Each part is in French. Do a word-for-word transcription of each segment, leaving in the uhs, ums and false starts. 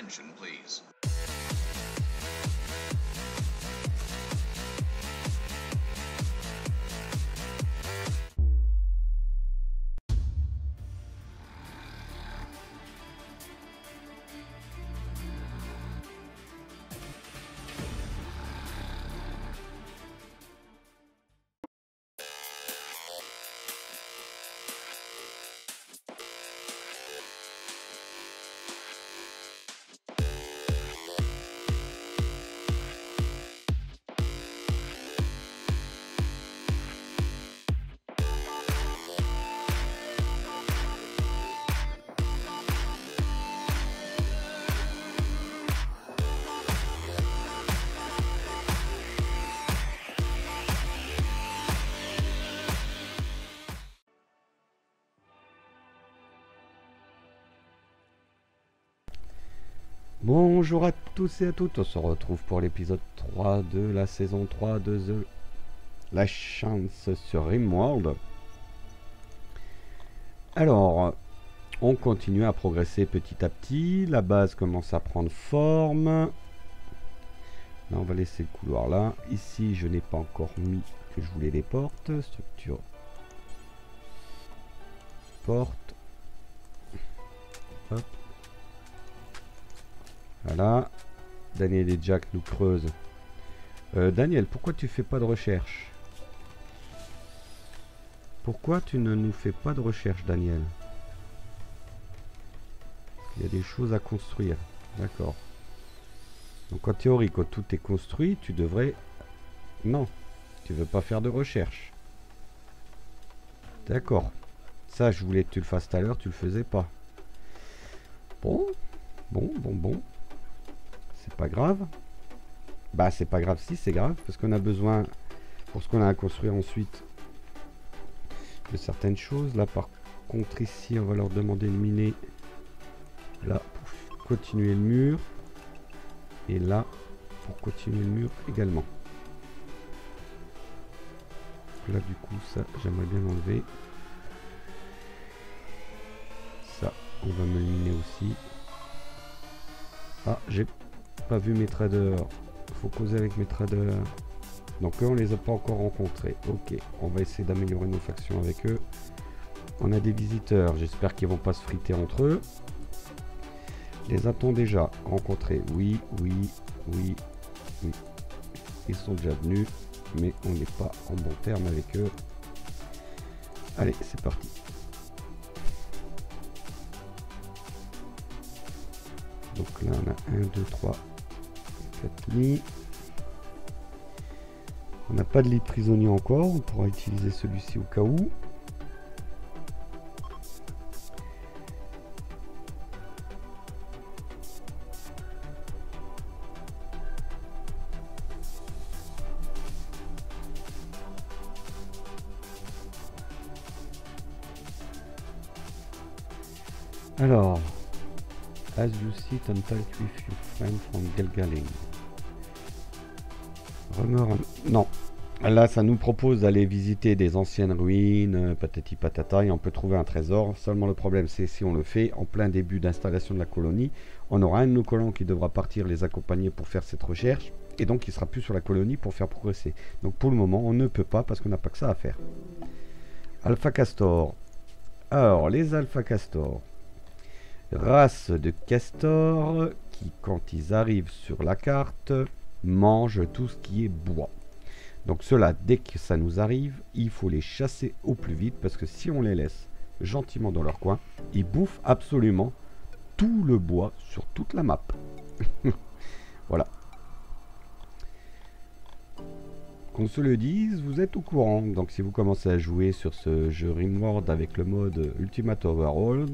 attention, please. Bonjour à tous et à toutes, on se retrouve pour l'épisode trois de la saison trois de The La Chance sur RimWorld. Alors, on continue à progresser petit à petit, la base commence à prendre forme. Là, on va laisser le couloir là. Ici, je n'ai pas encore mis que je voulais les portes. Structure. Porte. Hop. Voilà. Daniel et Jack nous creusent. Euh, Daniel, pourquoi tu fais pas de recherche? Pourquoi tu ne nous fais pas de recherche, Daniel? Il y a des choses à construire. D'accord. Donc en théorie, quand tout est construit, tu devrais... Non, tu veux pas faire de recherche. D'accord. Ça, je voulais que tu le fasses tout à l'heure, tu le faisais pas. Bon, bon, bon, bon. C'est pas grave. Bah c'est pas grave si c'est grave parce qu'on a besoin pour ce qu'on a à construire ensuite de certaines choses. Là par contre ici on va leur demander de miner là pour continuer le mur et là pour continuer le mur également. Là du coup ça j'aimerais bien enlever. Ça on va me miner aussi. Ah j'ai pas vu mes traders. Faut causer avec mes traders. Donc eux on les a pas encore rencontrés. Ok, on va essayer d'améliorer nos factions avec eux. On a des visiteurs, j'espère qu'ils vont pas se friter entre eux. Les a-t-on déjà rencontrés? Oui, oui, oui, oui. Ils sont déjà venus, mais on n'est pas en bon terme avec eux. Allez, c'est parti. Donc là on a un, deux, trois, quatre lits. On n'a pas de lit prisonnier encore, on pourra utiliser celui-ci au cas où. Alors, as you sit and talk with your friend from Galgaling. Rumeur... Non. Là, ça nous propose d'aller visiter des anciennes ruines, euh, patati patata, et on peut trouver un trésor. Seulement le problème, c'est si on le fait en plein début d'installation de la colonie, on aura un de nos colons qui devra partir les accompagner pour faire cette recherche, et donc il sera plus sur la colonie pour faire progresser. Donc pour le moment, on ne peut pas parce qu'on n'a pas que ça à faire. Alpha Castor. Alors, les Alpha Castor. Race de castors qui, quand ils arrivent sur la carte, mangent tout ce qui est bois. Donc ceux-là, dès que ça nous arrive, il faut les chasser au plus vite parce que si on les laisse gentiment dans leur coin, ils bouffent absolument tout le bois sur toute la map. Voilà. Qu'on se le dise, vous êtes au courant. Donc si vous commencez à jouer sur ce jeu RimWorld avec le mode Ultimate Overworld,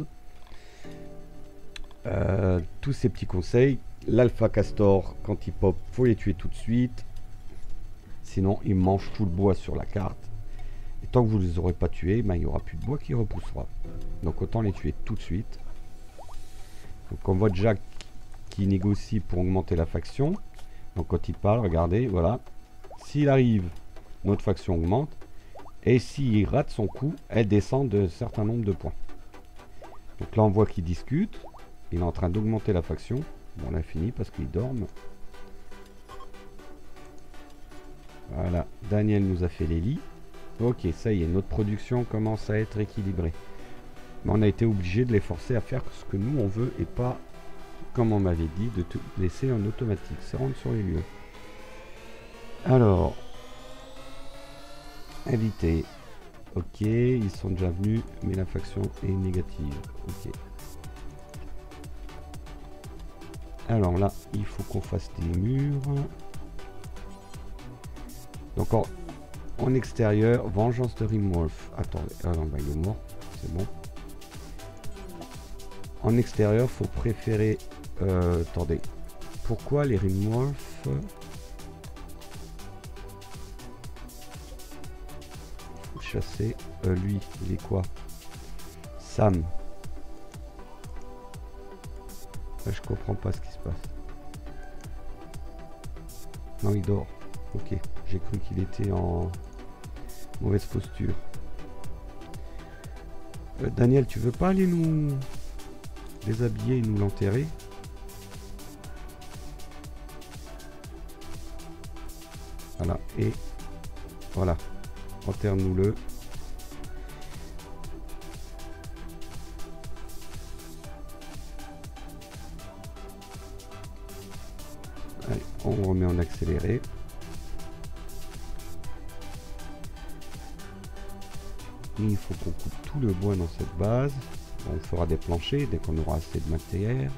euh, tous ces petits conseils, l'Alpha Castor, quand il pop, faut les tuer tout de suite. Sinon, ils mangent tout le bois sur la carte. Et tant que vous ne les aurez pas tués, ben, il n'y aura plus de bois qui repoussera. Donc autant les tuer tout de suite. Donc on voit Jack qui négocie pour augmenter la faction. Donc quand il parle, regardez, voilà. S'il arrive, notre faction augmente. Et s'il rate son coup, elle descend de certain nombre de points. Donc là on voit qu'il discute. Il est en train d'augmenter la faction. Bon, l'infini parce qu'ils dorment. Voilà, Daniel nous a fait les lits. Ok, ça y est, notre production commence à être équilibrée. Mais on a été obligé de les forcer à faire ce que nous on veut et pas, comme on m'avait dit, de tout laisser en automatique. C'est rendre sur les lieux. Alors, invité. Ok, ils sont déjà venus, mais la faction est négative. Ok. Alors là, il faut qu'on fasse des murs. Donc en, en extérieur, vengeance de Rimwolf. Attendez, ah non, bah, il est mort, c'est bon. En extérieur, faut préférer... Euh, attendez, pourquoi les Rimwolf? Faut chasser. Euh, lui, il est quoi? Sam. Là, je comprends pas ce qui se passe. Non, il dort. Ok, j'ai cru qu'il était en mauvaise posture. Euh, Daniel, tu veux pas aller nous déshabiller et nous l'enterrer? Voilà, et voilà, enterre-nous-le. Allez, on remet en accéléré. Il faut qu'on coupe tout le bois dans cette base. On fera des planchers dès qu'on aura assez de matière.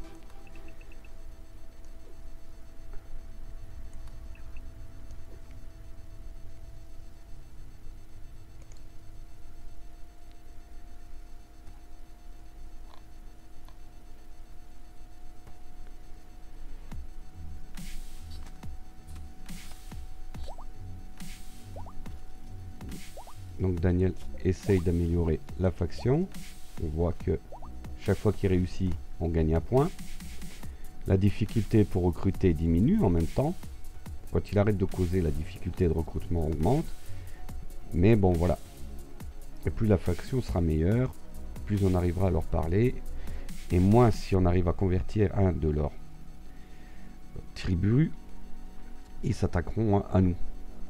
Donc Daniel essaye d'améliorer la faction. On voit que chaque fois qu'il réussit, on gagne un point. La difficulté pour recruter diminue en même temps. Quand il arrête de causer, la difficulté de recrutement augmente. Mais bon, voilà. Et plus la faction sera meilleure, plus on arrivera à leur parler. Et moins si on arrive à convertir un de leurs tribus, ils s'attaqueront à nous.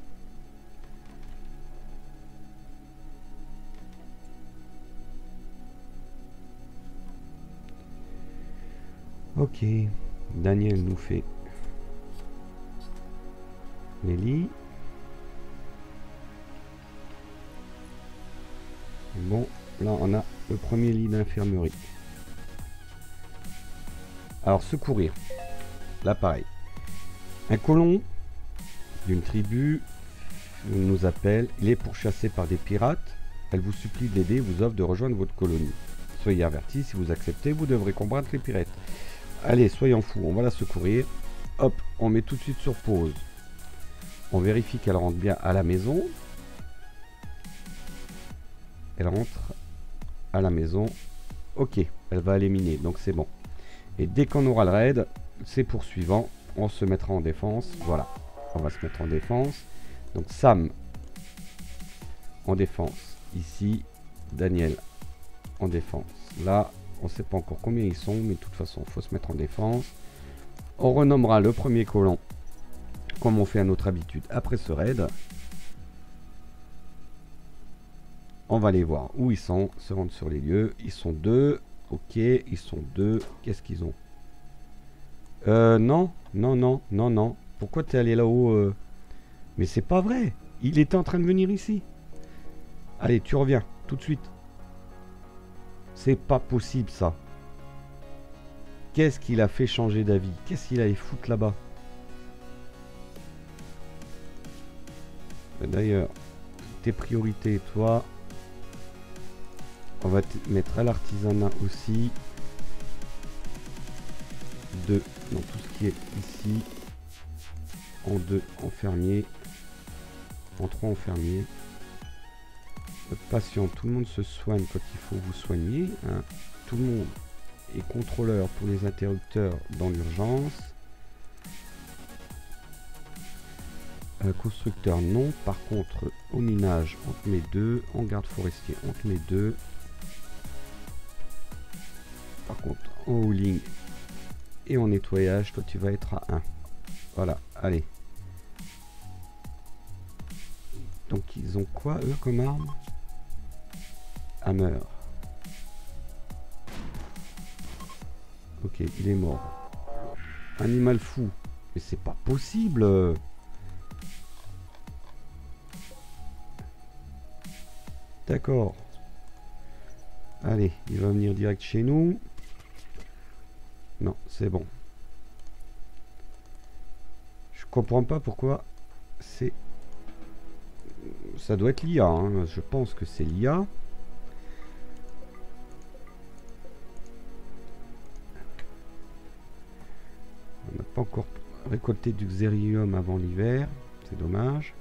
Ok, Daniel nous fait les lits. Bon, là on a le premier lit d'infirmerie. Alors secourir. Là pareil. Un colon d'une tribu nous appelle. Il est pourchassé par des pirates. Elle vous supplie de l'aider et vous offre de rejoindre votre colonie. Soyez avertis, si vous acceptez, vous devrez combattre les pirates. Allez, soyons fous, on va la secourir. Hop, on met tout de suite sur pause. On vérifie qu'elle rentre bien à la maison. Elle rentre à la maison. Ok, elle va éliminer, donc c'est bon. Et dès qu'on aura le raid, c'est poursuivant. On se mettra en défense. Voilà, on va se mettre en défense. Donc Sam en défense. Ici, Daniel en défense. Là, on ne sait pas encore combien ils sont, mais de toute façon, il faut se mettre en défense. On renommera le premier colon, comme on fait à notre habitude, après ce raid. On va les voir où ils sont, se rendre sur les lieux. Ils sont deux. Ok, ils sont deux. Qu'est-ce qu'ils ont? Euh, non, non, non, non, non. Pourquoi tu es allé là-haut euh... Mais c'est pas vrai. Il était en train de venir ici. Allez, tu reviens, tout de suite. C'est pas possible ça. Qu'est-ce qu'il a fait changer d'avis? Qu'est-ce qu'il allait foutre là-bas? D'ailleurs, tes priorités, toi. On va te mettre à l'artisanat aussi. Deux dans tout ce qui est ici. En deux en fermier. En trois en fermier. Patient, tout le monde se soigne quand il faut vous soigner. Hein. Tout le monde est contrôleur pour les interrupteurs dans l'urgence. Euh, constructeur non. Par contre, au minage, on te met deux. En garde forestier, on te met deux. Par contre, en hauling, Et en nettoyage, toi tu vas être à un. Voilà, allez. Donc ils ont quoi eux comme arme? Hammer. Ok, il est mort. Animal fou. Mais c'est pas possible. D'accord. Allez, il va venir direct chez nous. Non, c'est bon. Je comprends pas pourquoi c'est... Ça doit être l'I A, hein. Je pense que c'est l'I A. On n'a pas encore récolté du xérium avant l'hiver. C'est dommage.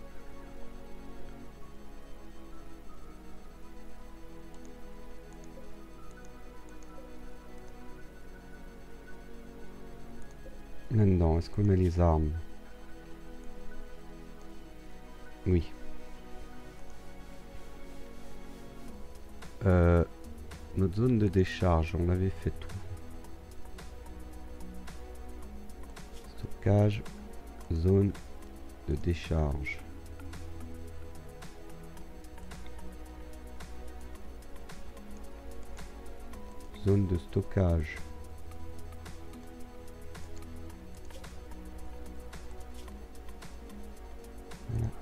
Là-dedans, est-ce qu'on a les armes? Oui. Euh, notre zone de décharge, on avait fait tout. Stockage, zone de décharge. Zone de stockage. Voilà.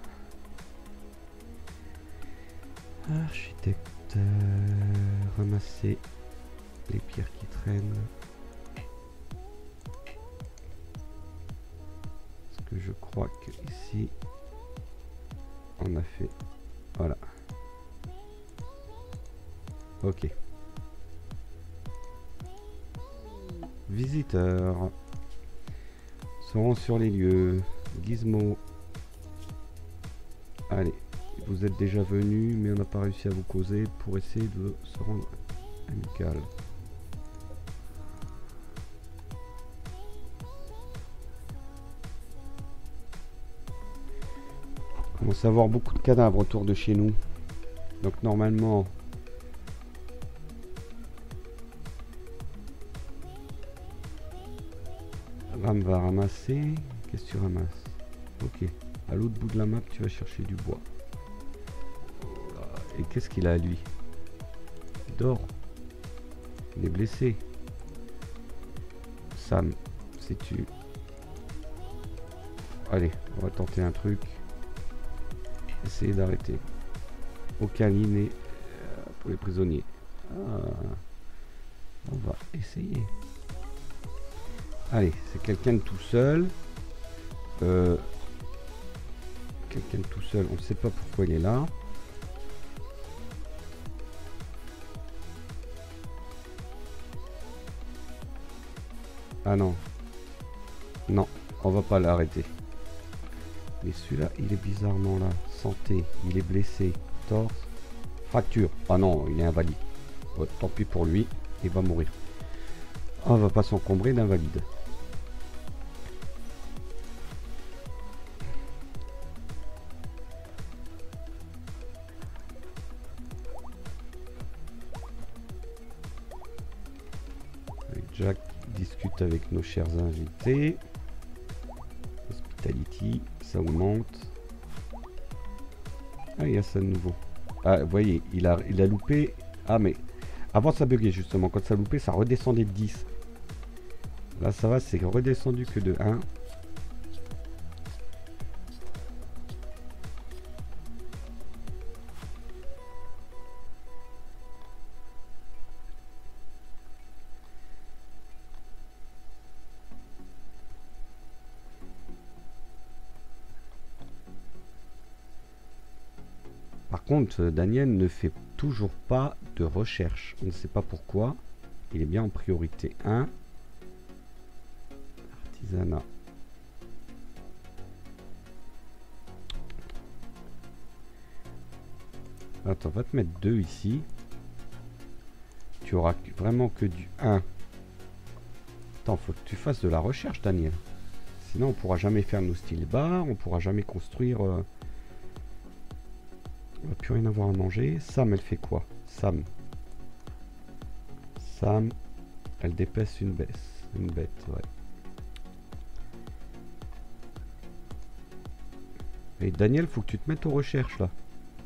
Architecte, euh, ramasser les pierres qui traînent. Parce que je crois que ici on a fait, voilà. Ok. Visiteurs seront sur les lieux. Gizmo. Allez, vous êtes déjà venu, mais on n'a pas réussi à vous causer pour essayer de se rendre amical. On commence à avoir beaucoup de cadavres autour de chez nous. Donc normalement... Ram va ramasser. Qu'est-ce que tu ramasses? Ok. À l'autre bout de la map, tu vas chercher du bois. Et qu'est-ce qu'il a lui? Il dort. Il est blessé. Sam, si tu... Allez, on va tenter un truc. Essayer d'arrêter. Aucun lit n'est euh, pour les prisonniers. Ah, on va essayer. Allez, c'est quelqu'un de tout seul. Euh, quelqu'un de tout seul, on ne sait pas pourquoi il est là. Ah non. Non, on va pas l'arrêter. Mais celui-là, il est bizarrement là. Santé, il est blessé. Torse, fracture. Ah non, il est invalide. Oh, tant pis pour lui, il va mourir. On va pas s'encombrer d'invalide. Jack discute avec nos chers invités. Hospitality, ça augmente. Ah, il y a ça de nouveau. Ah, vous voyez, il a, il a loupé. Ah, mais avant ça buguait justement. Quand ça loupait, ça redescendait de dix. Là, ça va, c'est redescendu que de un. Par contre, Daniel ne fait toujours pas de recherche. On ne sait pas pourquoi. Il est bien en priorité un. Artisanat. Attends, on va te mettre deux ici. Tu auras vraiment que du un. Attends, faut que tu fasses de la recherche, Daniel. Sinon, on pourra jamais faire nos styles bars. On pourra jamais construire... Euh... On va plus rien avoir à manger. Sam, elle fait quoi? Sam. Sam, elle dépaisse une baisse. Une bête, ouais. Et Daniel, faut que tu te mettes aux recherches là.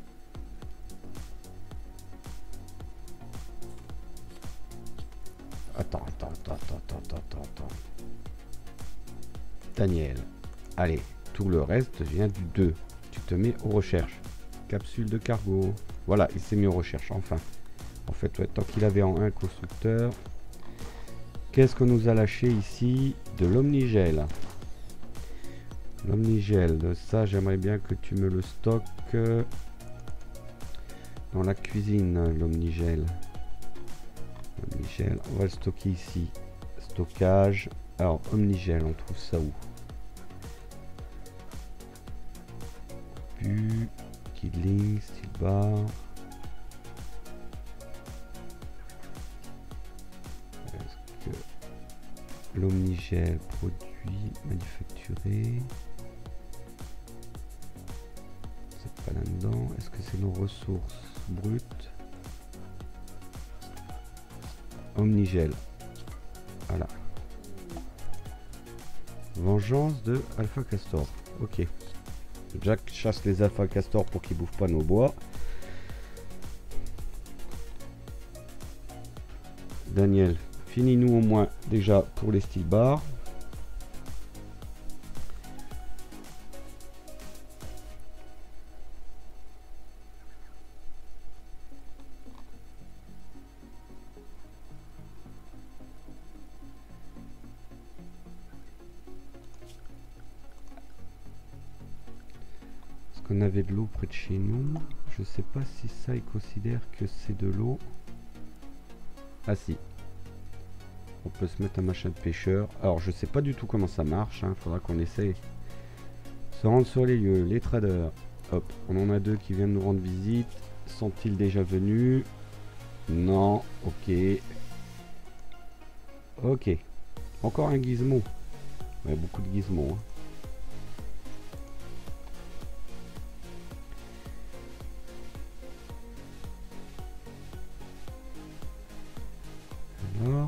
Attends, attends, attends, attends, attends, attends, attends. Daniel, allez, tout le reste vient du deux. Tu te mets aux recherches. Capsule de cargo. Voilà, il s'est mis aux recherches, enfin. En fait, ouais, tant qu'il avait en un constructeur. Qu'est-ce qu'on nous a lâché ici? De l'omnigel. L'omnigel, ça j'aimerais bien que tu me le stockes dans la cuisine, l'omnigel. Omnigel, on va le stocker ici. Stockage. Alors, omnigel, on trouve ça où? Pu, Kidling, steel bar. Est-ce que l'omnigel produit manufacturé? C'est pas là-dedans. Est-ce que c'est nos ressources brutes? Omnigel. Voilà. Vengeance de Alpha Castor. Ok. Jack chasse les Alpha Castor pour qu'ils bouffent pas nos bois. Daniel, finis-nous au moins déjà pour les steel bars. On avait de l'eau près de chez nous. Je sais pas si ça, il considère que c'est de l'eau. Ah si. On peut se mettre un machin de pêcheur. Alors je sais pas du tout comment ça marche. Hein. Faudra qu'on essaye. Se rendre sur les lieux. Les traders. Hop. On en a deux qui viennent nous rendre visite. Sont-ils déjà venus? Non. Ok. Ok. Encore un gizmo. Ouais, beaucoup de gizmos. Hein. Alors,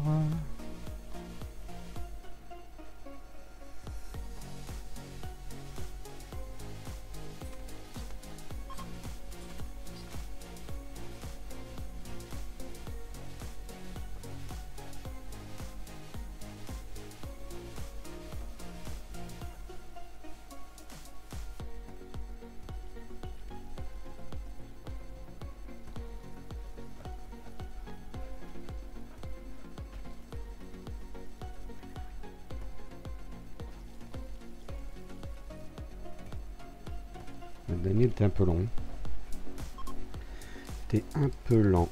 Daniel, t'es un peu long. T'es un peu lent.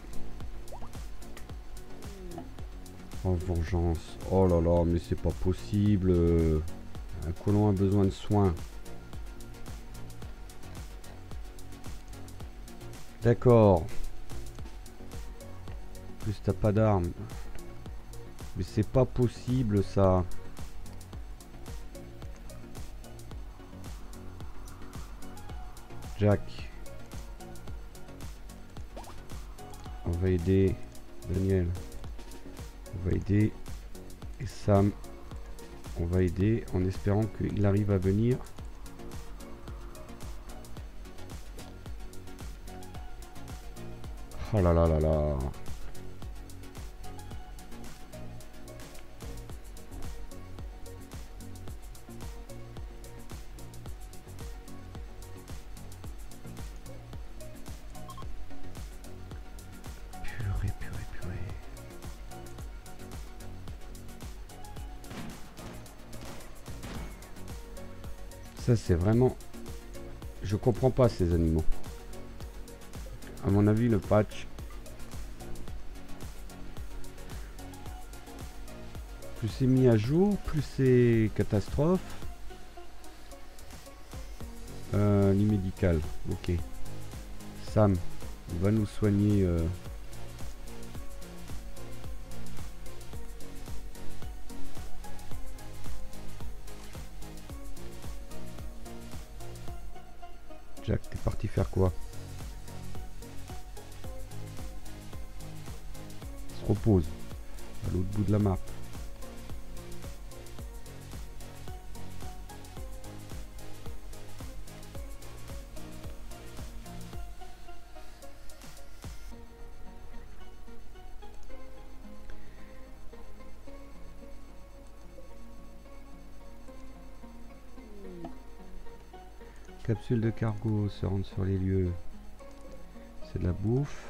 Oh, vengeance. Oh là là, mais c'est pas possible. Un colon a besoin de soins. D'accord. En plus, t'as pas d'armes. Mais c'est pas possible, ça. Jack. On va aider Daniel. On va aider et Sam. On va aider en espérant qu'il arrive à venir. Oh là là là là. Ça c'est vraiment... Je comprends pas ces animaux. À mon avis le patch... Plus c'est mis à jour, plus c'est catastrophe. Euh, lit médical, ok. Sam, va nous soigner... Euh... Jack, t'es parti faire quoi? Se repose à l'autre bout de la map. Capsule de cargo se rendre sur les lieux. C'est de la bouffe.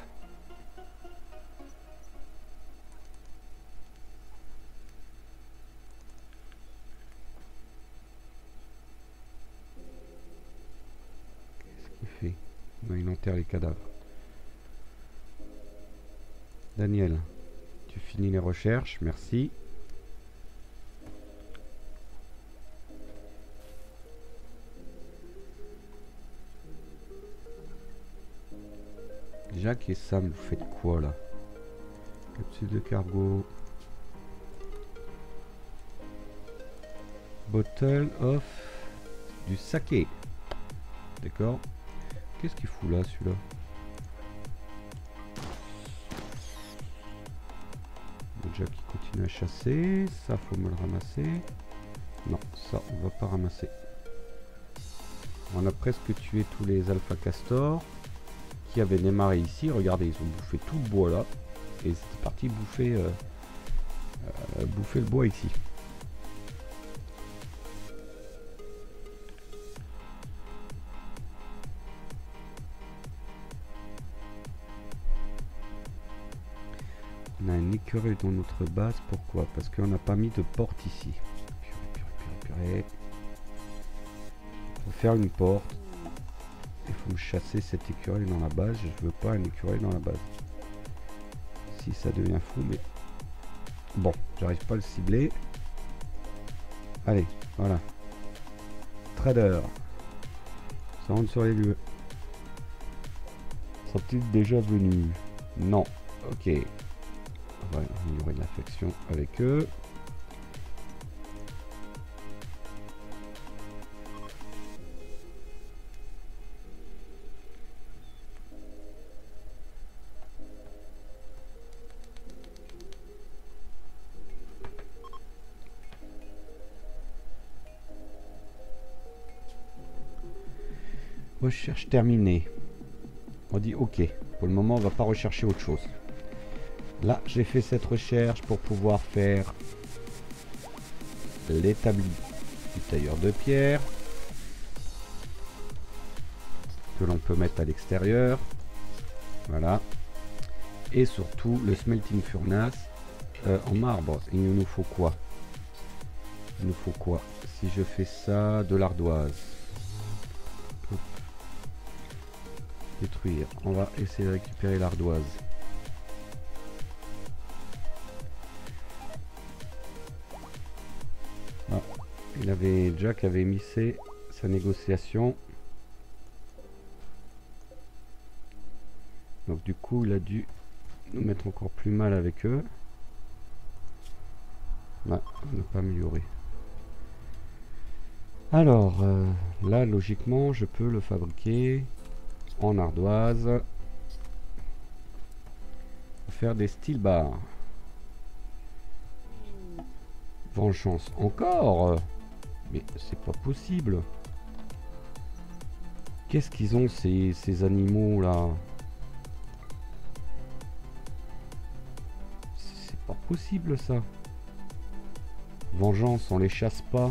Qu'est-ce qu'il fait? Non, il enterre les cadavres. Daniel, tu finis les recherches, merci. Jacques et Sam, vous faites quoi là? Capsule de cargo. Bottle of du saké. D'accord. Qu'est-ce qu'il fout là, celui-là? Jack qui continue à chasser. Ça, faut me le ramasser. Non, ça, on va pas ramasser. On a presque tué tous les alpha castors qui avaient démarré ici. Regardez, ils ont bouffé tout le bois là. Et c'est parti bouffer, euh, euh, bouffer le bois ici. On a une écureuil dans notre base. Pourquoi? Parce qu'on n'a pas mis de porte ici. Purée, purée, purée, purée. Faut faire une porte. Il faut me chasser cet écureuil dans la base. Je veux pas un écureuil dans la base. Si ça devient fou, mais bon, j'arrive pas à le cibler. Allez, voilà. Trader. Ça rentre sur les lieux. Sont-ils déjà venus? Non. Ok. On va améliorer l'affection avec eux. Recherche terminée. On dit ok. Pour le moment, on va pas rechercher autre chose. Là, j'ai fait cette recherche pour pouvoir faire l'établi du tailleur de pierre que l'on peut mettre à l'extérieur. Voilà. Et surtout le smelting furnace euh, en marbre. Il nous faut quoi? Il nous faut quoi? Si je fais ça, de l'ardoise. Détruire. On va essayer de récupérer l'ardoise. Ah, il avait Jack avait mis ses, sa négociation. Donc du coup, il a dû nous mettre encore plus mal avec eux. Ah, on n'a pas amélioré. Alors, euh, là, logiquement, je peux le fabriquer en ardoise. Faire des steel bars. Vengeance encore. Mais c'est pas possible. Qu'est-ce qu'ils ont ces, ces animaux là? C'est pas possible ça. Vengeance, on les chasse pas.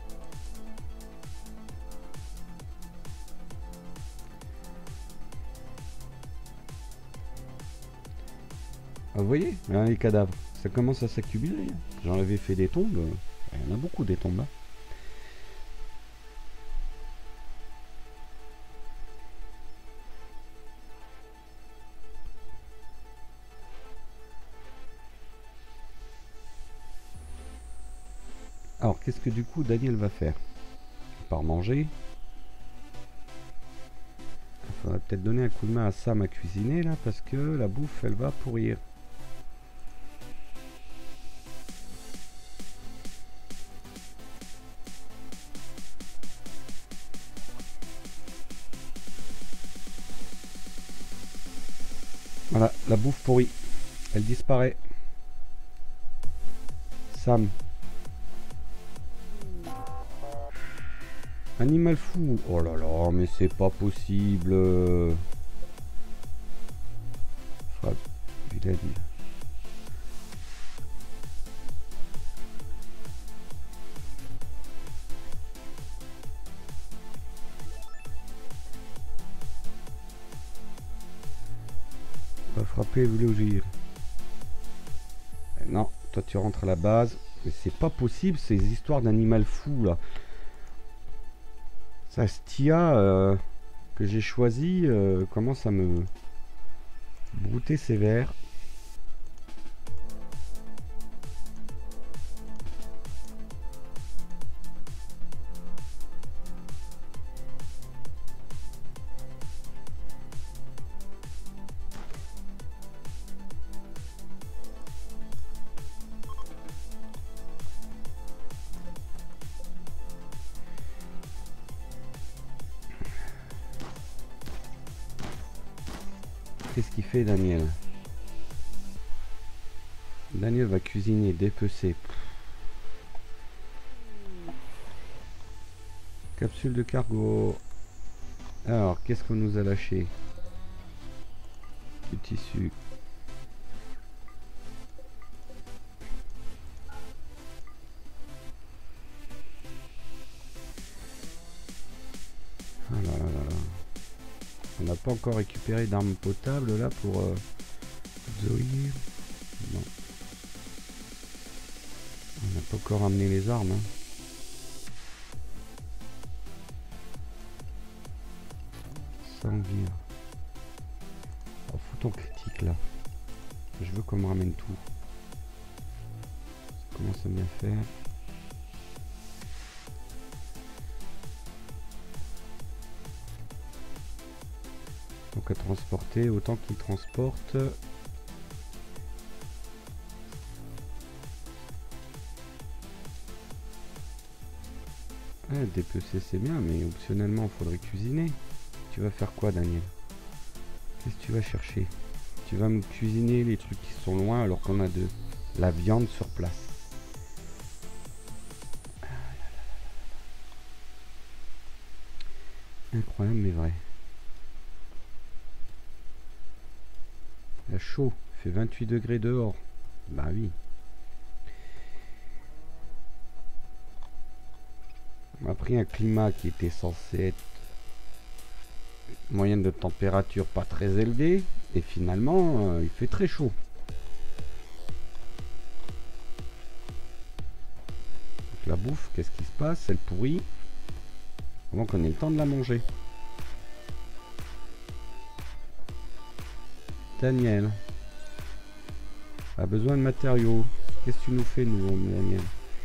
Ah, vous voyez, hein, les cadavres, ça commence à s'accumuler. J'en avais fait des tombes. Il y en a beaucoup des tombes. Hein. Alors, qu'est-ce que du coup Daniel va faire? Il part manger. Il faudrait peut-être donner un coup de main à Sam à cuisiner là, parce que la bouffe, elle va pourrir. Voilà, la bouffe pourrie. Elle disparaît. Sam. Animal fou. Oh là là, mais c'est pas possible. Frappe. Vilaine. frapper, vous voulez ouvrir. Non, toi tu rentres à la base. Mais c'est pas possible ces histoires d'animal fou là. Ça Stia euh, que j'ai choisi euh, commence à me brouter sévère. Qu'est-ce qu'il fait, Daniel? Daniel va cuisiner, dépecer. Capsule de cargo. Alors, qu'est-ce qu'on nous a lâché? Du tissu. Ah là là là là. On n'a pas encore récupéré d'armes potables là pour euh, Zoé. Non. On n'a pas encore amené les armes. Hein. Sanguire. Alors, faut ton critique là. Je veux qu'on me ramène tout. Ça commence à bien faire. Donc à transporter autant qu'il transporte. Ah, dépecer c'est bien, mais optionnellement il faudrait cuisiner. Tu vas faire quoi, Daniel? Qu'est-ce que tu vas chercher? Tu vas me cuisiner les trucs qui sont loin alors qu'on a de la viande sur place. Incroyable mais vrai. Il a chaud, il fait vingt-huit degrés dehors. Bah oui. On a pris un climat qui était censé être moyenne de température pas très élevée. Et finalement, euh, il fait très chaud. Donc la bouffe, qu'est-ce qui se passe? Elle pourrit. Avant qu'on ait le temps de la manger. Daniel a besoin de matériaux. Qu'est-ce que tu nous fais, nous, Daniel?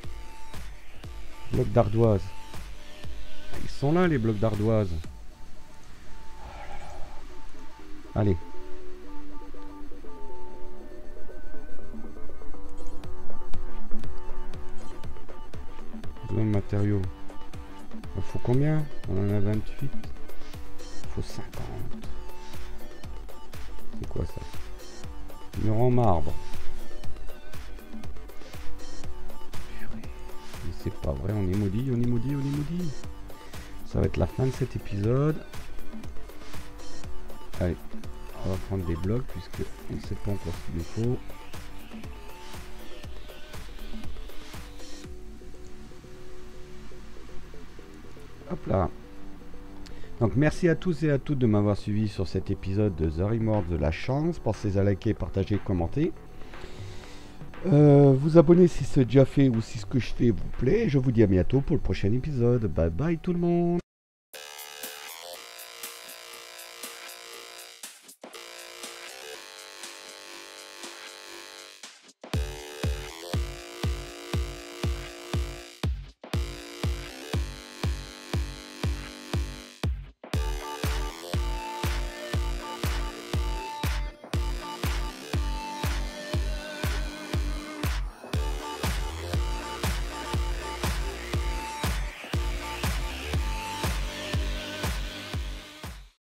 Blocs d'ardoise. Ils sont là, les blocs d'ardoise. Allez. Besoin de matériaux. Il faut combien? On en a vingt-huit. Il faut cinquante. C'est quoi ça? Mur en marbre. C'est pas vrai, on est maudit, on est maudit, on est maudit. Ça va être la fin de cet épisode. Allez, on va prendre des blocs puisque on ne sait pas encore ce qu'il nous faut. Hop là. Donc merci à tous et à toutes de m'avoir suivi sur cet épisode de The Rimworld de la chance. Pensez à liker, partager, commenter. Euh, vous abonner si c'est déjà fait ou si ce que je fais vous plaît. Je vous dis à bientôt pour le prochain épisode. Bye bye tout le monde.